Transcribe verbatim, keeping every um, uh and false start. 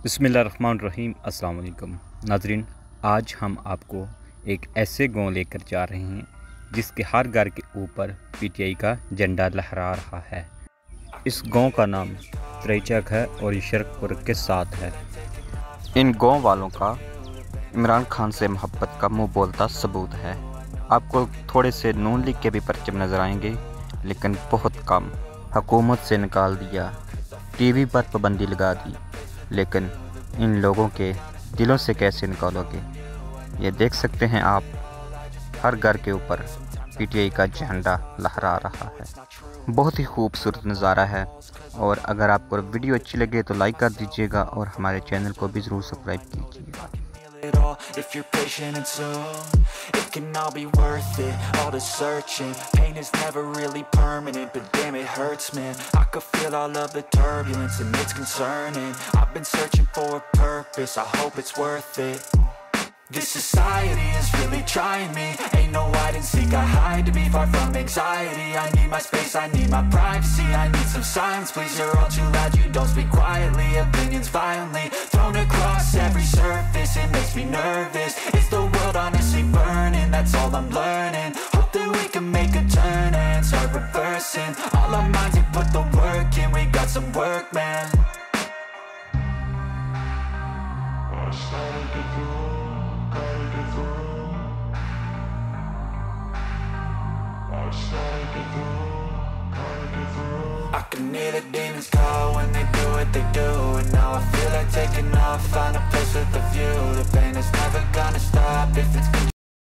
बिस्मिल्लाहिर्रहमानिर्रहीम। अस्सलाम वालेकुम नाज़रीन, आज हम आपको एक ऐसे गांव लेकर जा रहे हैं जिसके हर घर के ऊपर पीटीआई का झंडा लहरा रहा है। इस गांव का नाम त्रैचक है और ये शरकपुर के साथ है। इन गांव वालों का इमरान खान से मोहब्बत का मुंह बोलता सबूत है। आपको थोड़े से नून लीग के भी परचम नज़र आएंगे, लेकिन बहुत कम। हुकूमत से निकाल दिया, टीवी पर पाबंदी लगा दी, लेकिन इन लोगों के दिलों से कैसे निकालोगे? ये देख सकते हैं आप, हर घर के ऊपर पीटीआई का झंडा लहरा रहा है। बहुत ही खूबसूरत नज़ारा है। और अगर आपको वीडियो अच्छी लगे तो लाइक कर दीजिएगा और हमारे चैनल को भी ज़रूर सब्सक्राइब कीजिएगा। If you're patient and soon it can all be worth it. All the searching, pain is never really permanent, but damn it hurts, man. I could feel all of the turbulence and it's concerning. I've been searching for a purpose, I hope it's worth it. This society is really trying me. Ain't no hide and seek, I hide to be far from anxiety. I need my space, I need my privacy. I need some silence, please, you're all too loud. You don't speak quietly, opinions violently thrown across every surface. It makes me nervous. Is the world honestly burning? That's all I'm learning. Hope that we can make a turn and start reversing all our minds and put the work in. We got some work, man. I can hear the demons call when they do what they do, and now I feel like taking off, find a place with a view. The pain is never gonna stop if it's